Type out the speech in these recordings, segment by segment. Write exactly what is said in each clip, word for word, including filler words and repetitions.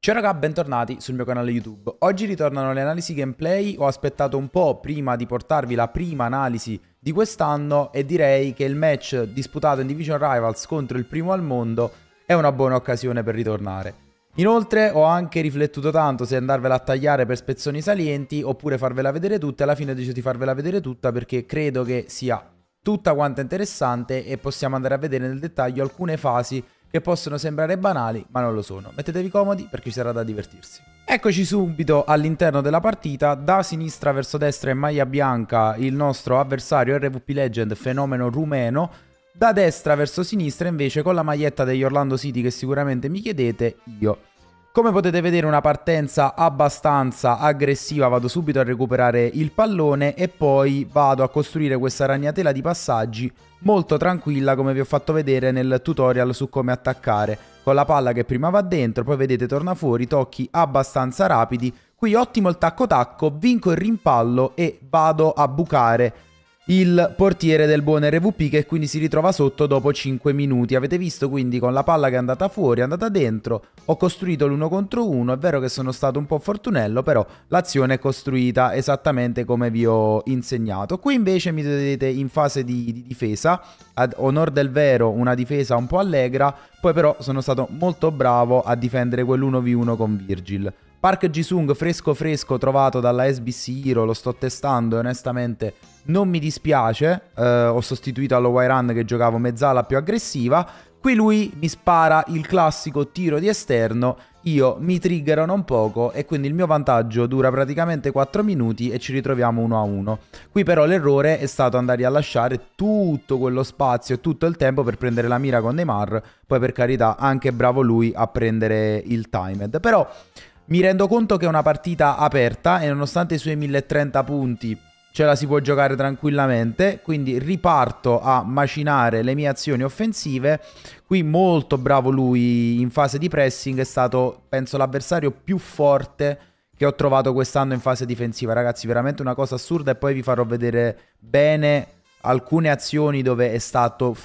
Ciao raga, bentornati sul mio canale YouTube. Oggi ritornano le analisi gameplay, ho aspettato un po' prima di portarvi la prima analisi di quest'anno e direi che il match disputato in Division Rivals contro il primo al mondo è una buona occasione per ritornare. Inoltre ho anche riflettuto tanto se andarvela a tagliare per spezzoni salienti oppure farvela vedere tutta e alla fine ho deciso di farvela vedere tutta perché credo che sia tutta quanta interessante e possiamo andare a vedere nel dettaglio alcune fasi che possono sembrare banali, ma non lo sono. Mettetevi comodi perché ci sarà da divertirsi. Eccoci subito all'interno della partita. Da sinistra verso destra in maglia bianca il nostro avversario R V P Legend, fenomeno rumeno. Da destra verso sinistra invece con la maglietta degli Orlando City che sicuramente mi chiedete, io. Come potete vedere una partenza abbastanza aggressiva, vado subito a recuperare il pallone e poi vado a costruire questa ragnatela di passaggi molto tranquilla come vi ho fatto vedere nel tutorial su come attaccare, con la palla che prima va dentro, poi vedete torna fuori, tocchi abbastanza rapidi, qui ottimo il tacco tacco, vinco il rimpallo e vado a bucare il portiere del buon R V P che quindi si ritrova sotto dopo cinque minuti. Avete visto quindi con la palla che è andata fuori, è andata dentro, ho costruito l'uno contro uno, è vero che sono stato un po' fortunello, però l'azione è costruita esattamente come vi ho insegnato. Qui invece mi vedete in fase di, di difesa, ad onor del vero una difesa un po' allegra, poi però sono stato molto bravo a difendere quell'uno vu uno con Virgil. Park Ji-sung fresco fresco trovato dalla S B C Hero, lo sto testando e onestamente non mi dispiace, eh, ho sostituito allo Y-Run che giocavo mezzala più aggressiva, qui lui mi spara il classico tiro di esterno, io mi triggerano un poco e quindi il mio vantaggio dura praticamente quattro minuti e ci ritroviamo uno a uno. Qui però l'errore è stato andare a lasciare tutto quello spazio e tutto il tempo per prendere la mira con Neymar, poi per carità anche bravo lui a prendere il timed, però mi rendo conto che è una partita aperta e nonostante i suoi mille trenta punti ce la si può giocare tranquillamente, quindi riparto a macinare le mie azioni offensive. Qui molto bravo lui in fase di pressing, è stato penso l'avversario più forte che ho trovato quest'anno in fase difensiva, ragazzi, veramente una cosa assurda e poi vi farò vedere bene alcune azioni dove è stato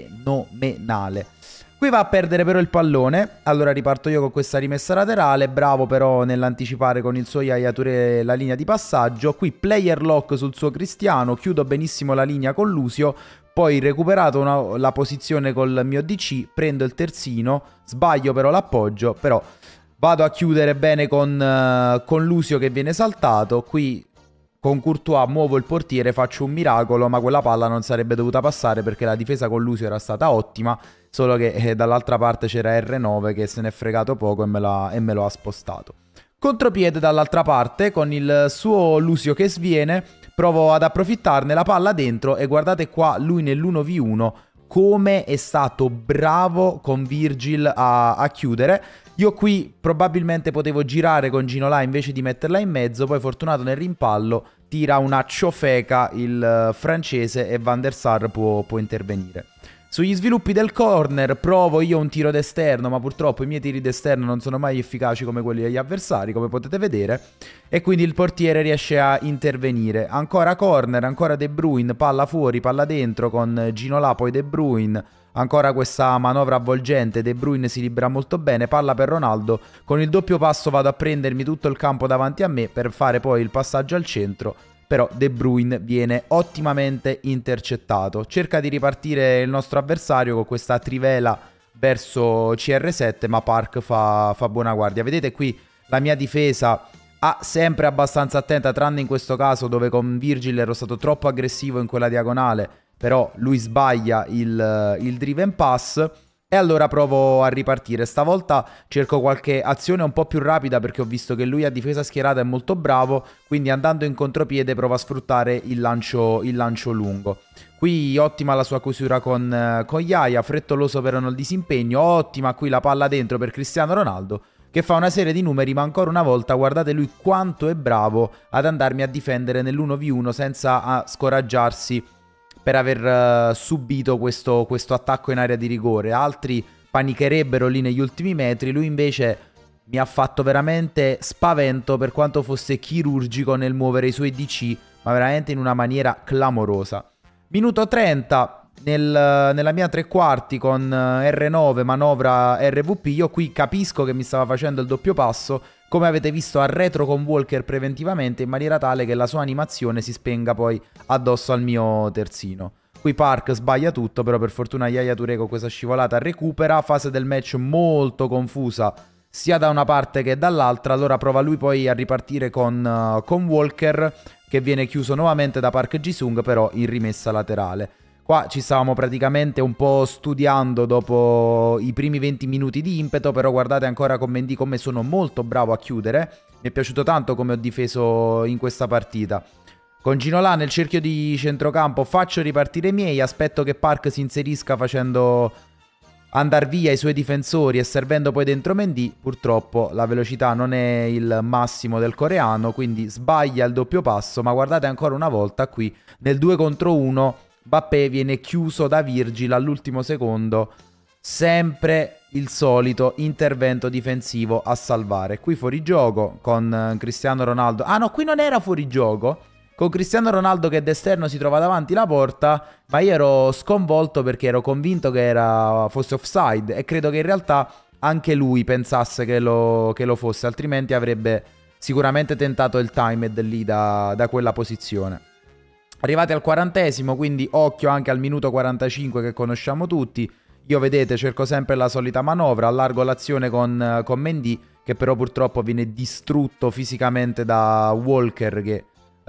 fenomenale. Qui va a perdere però il pallone, allora riparto io con questa rimessa laterale, bravo però nell'anticipare con il suo Yaya Touré la linea di passaggio, qui player lock sul suo Cristiano, chiudo benissimo la linea con Lucio, poi recuperato una, la posizione col mio D C, prendo il terzino, sbaglio però l'appoggio, però vado a chiudere bene con, uh, con Lucio che viene saltato, qui con Courtois muovo il portiere, faccio un miracolo, ma quella palla non sarebbe dovuta passare perché la difesa con Lucio era stata ottima, solo che eh, dall'altra parte c'era R nove che se ne è fregato poco e me, e me lo ha spostato. Contropiede dall'altra parte con il suo Lucio che sviene, provo ad approfittarne, la palla dentro e guardate qua lui nell'uno vu uno come è stato bravo con Virgil a, a chiudere. Io qui probabilmente potevo girare con Ginola invece di metterla in mezzo, poi fortunato nel rimpallo tira una ciofeca il uh, francese e Van der Sar può, può intervenire. Sugli sviluppi del corner provo io un tiro d'esterno, ma purtroppo i miei tiri d'esterno non sono mai efficaci come quelli degli avversari, come potete vedere, e quindi il portiere riesce a intervenire. Ancora corner, ancora De Bruyne, palla fuori, palla dentro con Ginola, poi De Bruyne. Ancora questa manovra avvolgente, De Bruyne si libera molto bene, palla per Ronaldo, con il doppio passo vado a prendermi tutto il campo davanti a me per fare poi il passaggio al centro, però De Bruyne viene ottimamente intercettato. Cerca di ripartire il nostro avversario con questa trivela verso C R sette, ma Park fa, fa buona guardia. Vedete qui la mia difesa ha sempre abbastanza attenta, tranne in questo caso dove con Virgil ero stato troppo aggressivo in quella diagonale, però lui sbaglia il, il driven pass e allora provo a ripartire. Stavolta cerco qualche azione un po' più rapida perché ho visto che lui a difesa schierata è molto bravo, quindi andando in contropiede provo a sfruttare il lancio, il lancio lungo. Qui ottima la sua chiusura con, con Yaya, frettoloso però nel disimpegno, ottima qui la palla dentro per Cristiano Ronaldo che fa una serie di numeri, ma ancora una volta guardate lui quanto è bravo ad andarmi a difendere nell'uno vu uno senza scoraggiarsi per aver uh, subito questo, questo attacco in area di rigore. Altri panicherebbero lì negli ultimi metri, lui invece mi ha fatto veramente spavento per quanto fosse chirurgico nel muovere i suoi D C, ma veramente in una maniera clamorosa. Minuto trenta, nel, nella mia tre quarti con R nove manovra R V P, io qui capisco che mi stava facendo il doppio passo, come avete visto a retro con Walker preventivamente, in maniera tale che la sua animazione si spenga poi addosso al mio terzino. Qui Park sbaglia tutto, però per fortuna Yaya Touré con questa scivolata recupera. Fase del match molto confusa sia da una parte che dall'altra, allora prova lui poi a ripartire con, uh, con Walker, che viene chiuso nuovamente da Park Ji-sung, però in rimessa laterale. Qua ci stavamo praticamente un po' studiando dopo i primi venti minuti di impeto, però guardate ancora con Mendy come sono molto bravo a chiudere. Mi è piaciuto tanto come ho difeso in questa partita. Con Ginola nel cerchio di centrocampo faccio ripartire i miei, aspetto che Park si inserisca facendo andare via i suoi difensori e servendo poi dentro Mendy. Purtroppo la velocità non è il massimo del coreano, quindi sbaglia il doppio passo, ma guardate ancora una volta qui nel due contro uno Mbappé viene chiuso da Virgil all'ultimo secondo, sempre il solito intervento difensivo a salvare. Qui fuorigioco con Cristiano Ronaldo. Ah no, qui non era fuorigioco. Con Cristiano Ronaldo che d'esterno si trova davanti la porta, ma io ero sconvolto perché ero convinto che era, fosse offside, e credo che in realtà anche lui pensasse che lo, che lo fosse, altrimenti avrebbe sicuramente tentato il timed lì da, da quella posizione. Arrivati al quarantesimo, quindi occhio anche al minuto quarantacinque che conosciamo tutti. Io, vedete, cerco sempre la solita manovra, allargo l'azione con, con Mendy, che però purtroppo viene distrutto fisicamente da Walker, che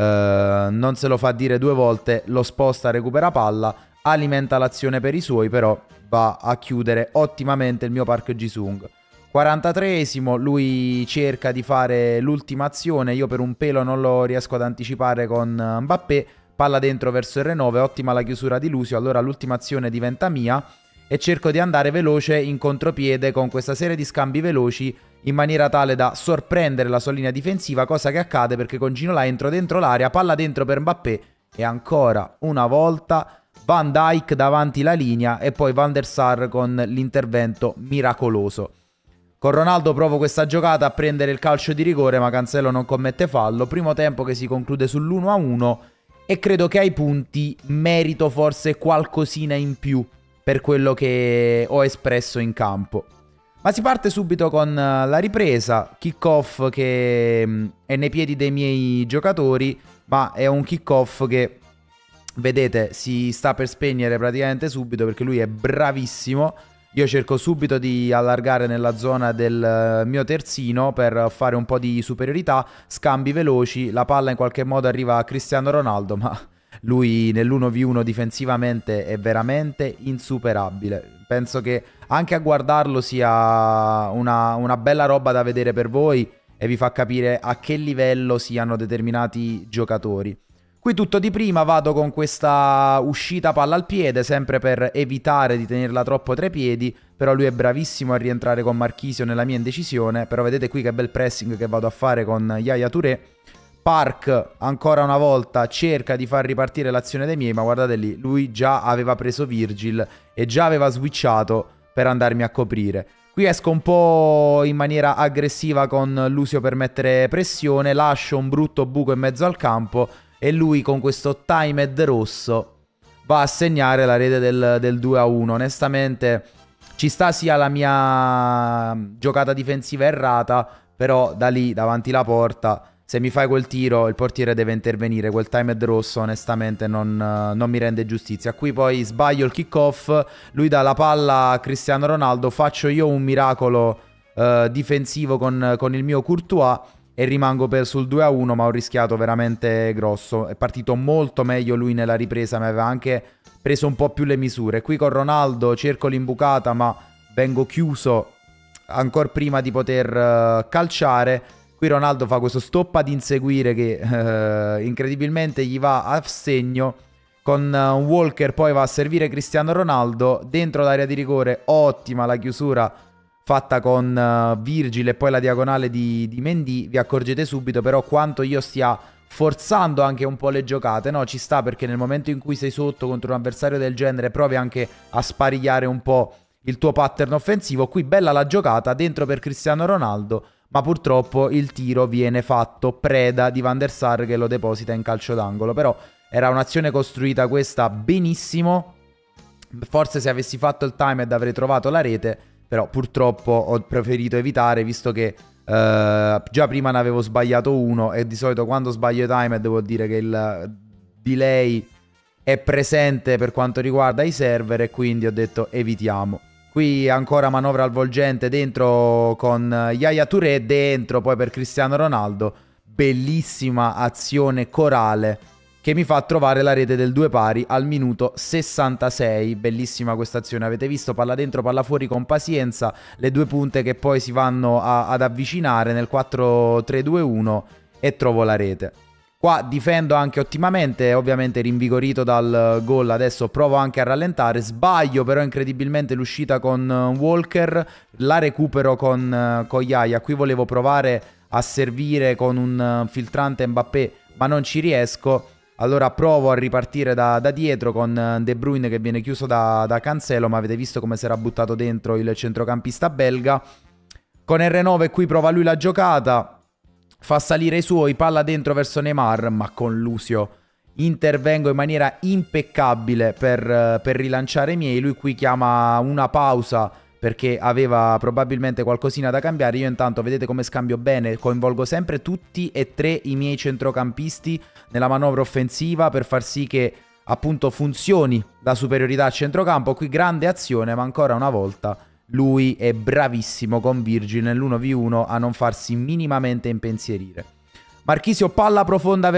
Uh, non se lo fa dire due volte, lo sposta, recupera palla, alimenta l'azione per i suoi, però va a chiudere ottimamente il mio Park Ji-sung. quarantatreesimo, lui cerca di fare l'ultima azione, io per un pelo non lo riesco ad anticipare con Mbappé, palla dentro verso R nove, ottima la chiusura di Lucio, allora l'ultima azione diventa mia e cerco di andare veloce in contropiede con questa serie di scambi veloci in maniera tale da sorprendere la sua linea difensiva, cosa che accade perché con Ginola entro dentro l'area, palla dentro per Mbappé e ancora una volta Van Dijk davanti la linea e poi Van der Sar con l'intervento miracoloso. Con Ronaldo provo questa giocata a prendere il calcio di rigore, ma Cancelo non commette fallo. Primo tempo che si conclude sull'uno a uno e credo che ai punti merito forse qualcosina in più per quello che ho espresso in campo. Ma si parte subito con la ripresa, kick-off che è nei piedi dei miei giocatori, ma è un kick-off che, vedete, si sta per spegnere praticamente subito perché lui è bravissimo. Io cerco subito di allargare nella zona del mio terzino per fare un po' di superiorità, scambi veloci, la palla in qualche modo arriva a Cristiano Ronaldo, ma lui nell'uno vu uno difensivamente è veramente insuperabile. Penso che anche a guardarlo sia una, una bella roba da vedere per voi e vi fa capire a che livello siano determinati giocatori. Qui tutto di prima, vado con questa uscita palla al piede, sempre per evitare di tenerla troppo tra i piedi, però lui è bravissimo a rientrare con Marchisio nella mia indecisione, però vedete qui che bel pressing che vado a fare con Yaya Touré. Park ancora una volta cerca di far ripartire l'azione dei miei, ma guardate lì, lui già aveva preso Virgil e già aveva switchato per andarmi a coprire. Qui esco un po' in maniera aggressiva con Lucio per mettere pressione, lascio un brutto buco in mezzo al campo e lui con questo timed rosso va a segnare la rete del, del due a uno. Onestamente ci sta sia la mia giocata difensiva errata, però da lì davanti la porta, se mi fai quel tiro il portiere deve intervenire. Quel timed rosso onestamente non, non mi rende giustizia. Qui poi sbaglio il kick-off, lui dà la palla a Cristiano Ronaldo, faccio io un miracolo eh, difensivo con, con il mio Courtois e rimango per, sul due a uno, ma ho rischiato veramente grosso. È partito molto meglio lui nella ripresa, mi aveva anche preso un po' più le misure. Qui con Ronaldo cerco l'imbucata, ma vengo chiuso ancora prima di poter uh, calciare. Qui Ronaldo fa questo stop ad inseguire che uh, incredibilmente gli va a segno. Con uh, Walker poi va a servire Cristiano Ronaldo dentro l'area di rigore. Ottima la chiusura fatta con uh, Virgil e poi la diagonale di, di Mendy. Vi accorgete subito però quanto io stia forzando anche un po' le giocate, no? Ci sta, perché nel momento in cui sei sotto contro un avversario del genere provi anche a sparigliare un po' il tuo pattern offensivo. Qui bella la giocata dentro per Cristiano Ronaldo, ma purtroppo il tiro viene fatto preda di Van der Sar che lo deposita in calcio d'angolo. Però era un'azione costruita questa benissimo Forse se avessi fatto il timed avrei trovato la rete, però purtroppo ho preferito evitare, visto che uh, già prima ne avevo sbagliato uno, e di solito quando sbaglio i timed vuol dire che il delay è presente per quanto riguarda i server, e quindi ho detto evitiamo. Qui ancora manovra al volgente dentro con Yaya Touré, dentro poi per Cristiano Ronaldo. Bellissima azione corale che mi fa trovare la rete del due pari al minuto sessantasei. Bellissima questa azione, avete visto? Palla dentro, palla fuori con pazienza, le due punte che poi si vanno a, ad avvicinare nel quattro tre due uno e trovo la rete. Qua difendo anche ottimamente, ovviamente rinvigorito dal gol, adesso provo anche a rallentare, sbaglio però incredibilmente l'uscita con Walker, la recupero con, con Yaya. Qui volevo provare a servire con un filtrante Mbappé ma non ci riesco, allora provo a ripartire da, da dietro con De Bruyne che viene chiuso da, da Cancelo, ma avete visto come si era buttato dentro il centrocampista belga. Con R nove qui prova lui la giocata, fa salire i suoi, palla dentro verso Neymar, ma con Lucio intervengo in maniera impeccabile per, per rilanciare i miei. Lui qui chiama una pausa perché aveva probabilmente qualcosina da cambiare. Io intanto vedete come scambio bene, coinvolgo sempre tutti e tre i miei centrocampisti nella manovra offensiva per far sì che appunto funzioni la superiorità a centrocampo. Qui grande azione, ma ancora una volta lui è bravissimo con Virgil nell'uno vu uno a non farsi minimamente impensierire. Marchisio, palla profonda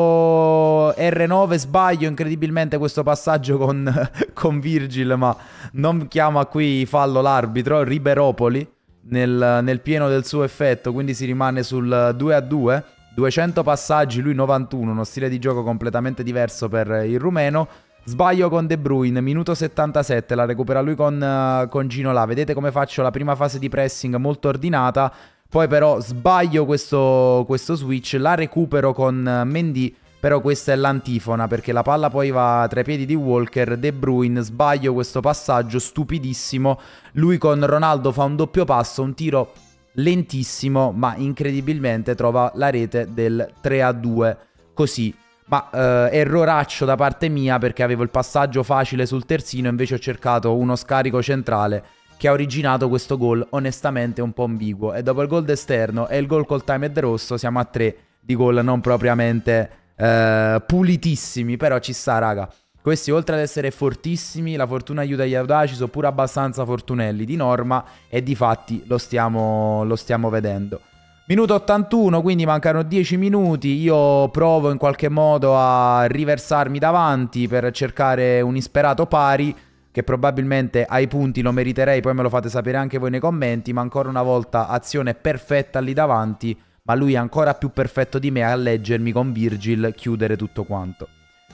verso R nove, sbaglio incredibilmente questo passaggio con, con Virgil, ma non chiama qui fallo l'arbitro. Riberopoli nel, nel pieno del suo effetto, quindi si rimane sul due a due. duecento passaggi, lui novantuno, uno stile di gioco completamente diverso per il rumeno. Sbaglio con De Bruyne, minuto settantasette, la recupera lui con, uh, con Ginola. Vedete come faccio la prima fase di pressing molto ordinata, poi però sbaglio questo, questo switch, la recupero con Mendy, però questa è l'antifona perché la palla poi va tra i piedi di Walker. De Bruyne, sbaglio questo passaggio stupidissimo, lui con Ronaldo fa un doppio passo, un tiro lentissimo ma incredibilmente trova la rete del tre a due, così. Ma eh, erroraccio da parte mia perché avevo il passaggio facile sul terzino, invece ho cercato uno scarico centrale che ha originato questo gol onestamente un po' ambiguo. E dopo il gol d'esterno e il gol col timed rosso siamo a tre di gol non propriamente eh, pulitissimi, però ci sta raga. Questi oltre ad essere fortissimi, la fortuna aiuta gli audaci, sono pure abbastanza fortunelli di norma e di fatti lo stiamo, lo stiamo vedendo. Minuto ottantuno, quindi mancano dieci minuti, io provo in qualche modo a riversarmi davanti per cercare un isperato pari, che probabilmente ai punti lo meriterei, poi me lo fate sapere anche voi nei commenti, ma ancora una volta azione perfetta lì davanti, ma lui è ancora più perfetto di me a leggermi con Virgil, chiudere tutto quanto.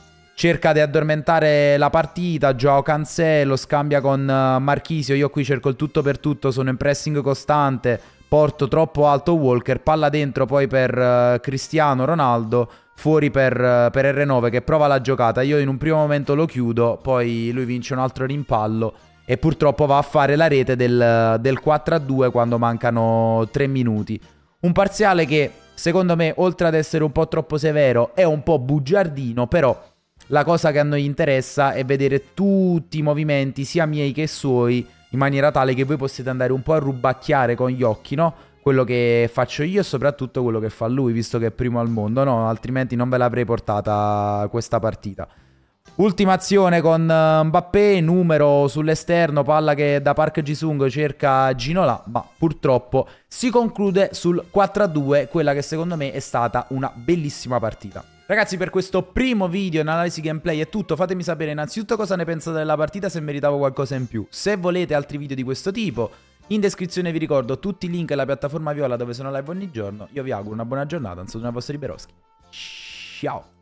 Cerca di addormentare la partita, Joao Cancelo scambia con Marchisio, io qui cerco il tutto per tutto, sono in pressing costante, porto troppo alto Walker, palla dentro poi per uh, Cristiano Ronaldo, fuori per, uh, per R nove che prova la giocata, io in un primo momento lo chiudo, poi lui vince un altro rimpallo e purtroppo va a fare la rete del, del quattro a due quando mancano tre minuti. Un parziale che secondo me oltre ad essere un po' troppo severo è un po' bugiardino, però la cosa che a noi interessa è vedere tutti i movimenti sia miei che suoi in maniera tale che voi possiate andare un po' a rubacchiare con gli occhi, no? Quello che faccio io e soprattutto quello che fa lui, visto che è primo al mondo, no? Altrimenti non ve l'avrei portata questa partita. Ultima azione con Mbappé, numero sull'esterno, palla che da Park Ji-sung cerca Ginola, ma purtroppo si conclude sul quattro a due, quella che secondo me è stata una bellissima partita. Ragazzi, per questo primo video in analisi gameplay è tutto, fatemi sapere innanzitutto cosa ne pensate della partita, se meritavo qualcosa in più. Se volete altri video di questo tipo, in descrizione vi ricordo tutti i link alla piattaforma Viola dove sono live ogni giorno. Io vi auguro una buona giornata, un saluto dai vostri Beroschi. Ciao!